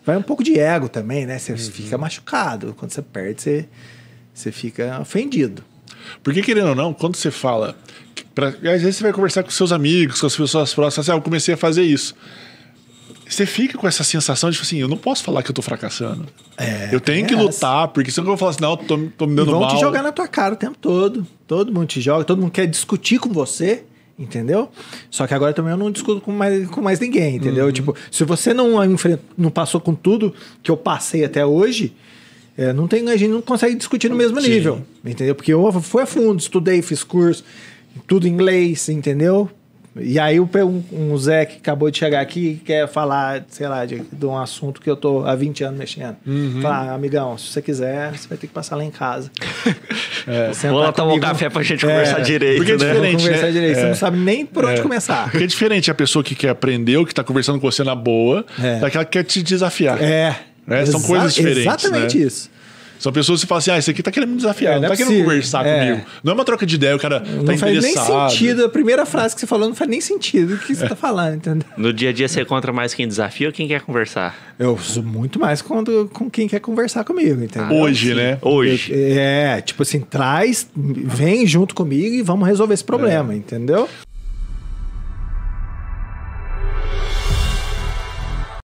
vai um pouco de ego também, né? Você fica machucado. Quando você perde, você fica ofendido. Porque, querendo ou não, quando você fala... às vezes você vai conversar com seus amigos, com as pessoas próximas, assim, eu comecei a fazer isso. Você fica com essa sensação de, assim, eu não posso falar que eu tô fracassando. Eu tenho que lutar, porque senão eu vou falar assim, não, tô me dando mal. Vão te jogar na tua cara o tempo todo. Todo mundo te joga, todo mundo quer discutir com você, entendeu? Só que agora também eu não discuto com mais ninguém, entendeu? Tipo, se você não passou com tudo que eu passei até hoje, a gente não consegue discutir no mesmo nível, entendeu? Porque eu fui a fundo, estudei, fiz curso, tudo em inglês, entendeu? E aí um Zé que acabou de chegar aqui quer falar, sei lá, de um assunto que eu tô há 20 anos mexendo. Falar, amigão, se você quiser, você vai ter que passar lá em casa. Vamos lá tomar um café pra gente conversar direito, porque é diferente, conversar direito. Você não sabe nem por onde começar. Porque é diferente a pessoa que quer aprender, ou que tá conversando com você na boa, daquela que quer te desafiar. São coisas diferentes. Exatamente isso. São pessoas que falam assim, esse aqui tá querendo me desafiar, não tá querendo conversar comigo. Não é uma troca de ideia, o cara tá não faz nem sentido. A primeira frase que você falou não faz nem sentido. O que você tá falando, entendeu? No dia a dia você encontra mais quem desafia ou quem quer conversar? Eu sou muito mais com quem quer conversar comigo, entendeu? Hoje, né? Hoje. Tipo assim, vem junto comigo e vamos resolver esse problema, entendeu?